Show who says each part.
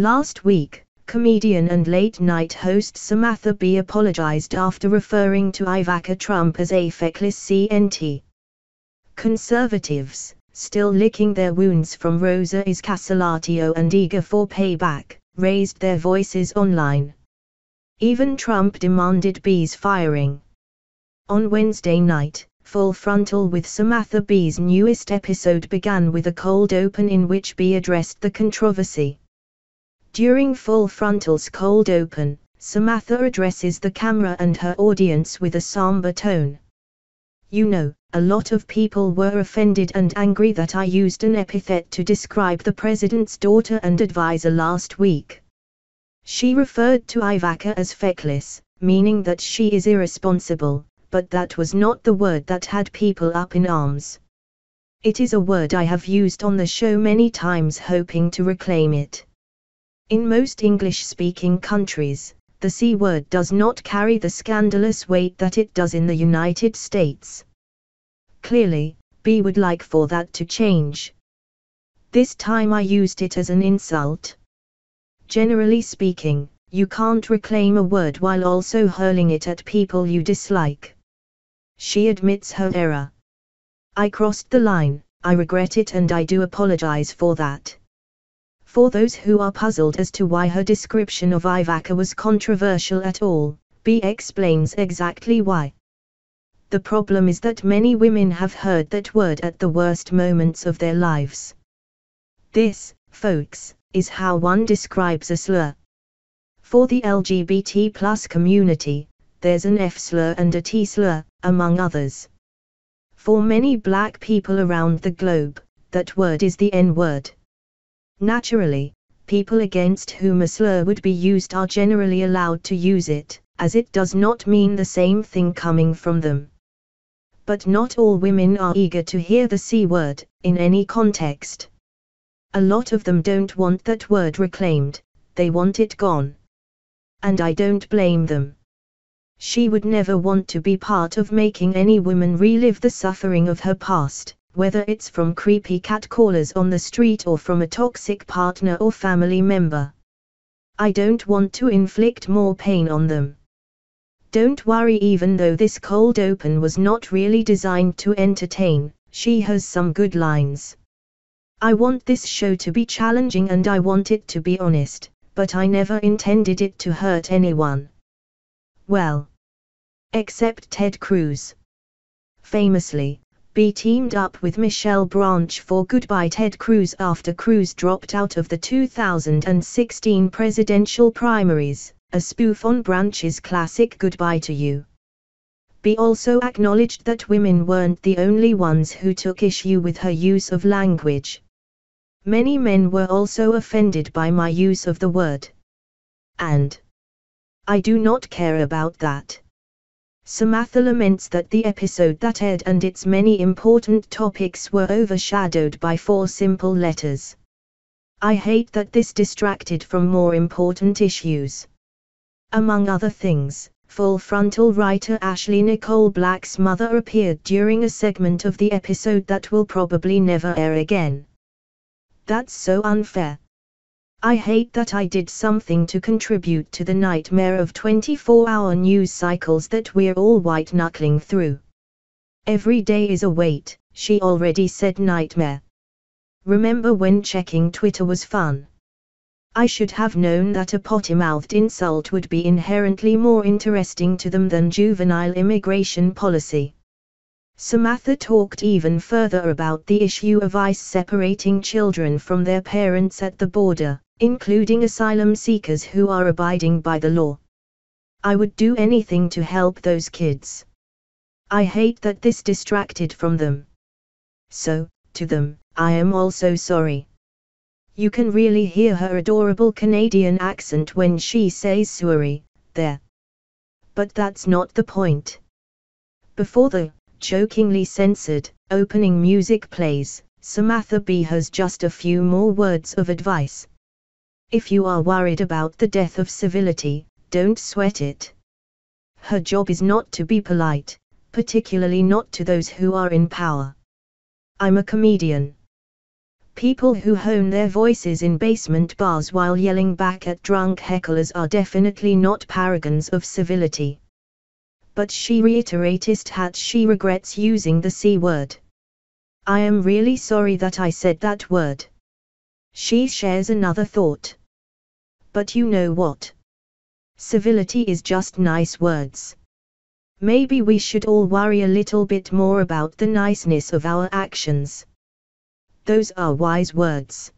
Speaker 1: Last week, comedian and late-night host Samantha Bee apologized after referring to Ivanka Trump as a feckless CNT. Conservatives, still licking their wounds from Rosa Iscasilatio and eager for payback, raised their voices online. Even Trump demanded Bee's firing. On Wednesday night, Full Frontal with Samantha Bee's newest episode began with a cold open in which Bee addressed the controversy. During Full Frontal's cold open, Samantha addresses the camera and her audience with a somber tone. "You know, a lot of people were offended and angry that I used an epithet to describe the president's daughter and advisor last week. She referred to Ivanka as feckless, meaning that she is irresponsible, but that was not the word that had people up in arms. It is a word I have used on the show many times hoping to reclaim it. In most English-speaking countries, the C word does not carry the scandalous weight that it does in the United States. Clearly, Bee would like for that to change. This time I used it as an insult. Generally speaking, you can't reclaim a word while also hurling it at people you dislike." She admits her error. "I crossed the line, I regret it and I do apologize for that." For those who are puzzled as to why her description of Ivanka was controversial at all, Bee explains exactly why. "The problem is that many women have heard that word at the worst moments of their lives. This, folks, is how one describes a slur. For the LGBT+ community, there's an F slur and a T slur, among others. For many black people around the globe, that word is the N word. Naturally, people against whom a slur would be used are generally allowed to use it, as it does not mean the same thing coming from them. But not all women are eager to hear the C word, in any context. A lot of them don't want that word reclaimed, they want it gone. And I don't blame them. She would never want to be part of making any woman relive the suffering of her past, whether it's from creepy catcallers on the street or from a toxic partner or family member. I don't want to inflict more pain on them. Don't worry, even though this cold open was not really designed to entertain, she has some good lines. I want this show to be challenging and I want it to be honest, but I never intended it to hurt anyone. Well, except Ted Cruz." Famously, Bee teamed up with Michelle Branch for Goodbye Ted Cruz after Cruz dropped out of the 2016 presidential primaries, a spoof on Branch's classic Goodbye to You. Bee also acknowledged that women weren't the only ones who took issue with her use of language. "Many men were also offended by my use of the word. And I do not care about that." Samantha laments that the episode that aired and its many important topics were overshadowed by 4 simple letters. "I hate that this distracted from more important issues." Among other things, Full Frontal writer Ashley Nicole Black's mother appeared during a segment of the episode that will probably never air again. "That's so unfair. I hate that I did something to contribute to the nightmare of 24-hour news cycles that we're all white-knuckling through. Every day is a wait," she already said. "Nightmare. Remember when checking Twitter was fun? I should have known that a potty-mouthed insult would be inherently more interesting to them than juvenile immigration policy." Samantha talked even further about the issue of ICE separating children from their parents at the border, including asylum seekers who are abiding by the law. "I would do anything to help those kids. I hate that this distracted from them. So, to them, I am also sorry." You can really hear her adorable Canadian accent when she says sorry, there. But that's not the point. Before the jokingly censored opening music plays, Samantha Bee has just a few more words of advice. If you are worried about the death of civility, don't sweat it. Her job is not to be polite, particularly not to those who are in power. "I'm a comedian. People who hone their voices in basement bars while yelling back at drunk hecklers are definitely not paragons of civility. But she reiterated that she regrets using the C word. I am really sorry that I said that word. She shares another thought. But you know what? Civility is just nice words. Maybe we should all worry a little bit more about the niceness of our actions. Those are wise words.